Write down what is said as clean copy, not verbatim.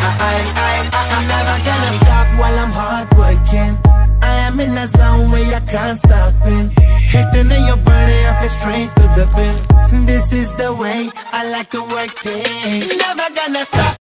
I'm never gonna stop while I'm hard working. I am in a zone where I can't stop it. Hitting in your body, I feel straight to the pin. This is the way I like to work it. Never gonna stop.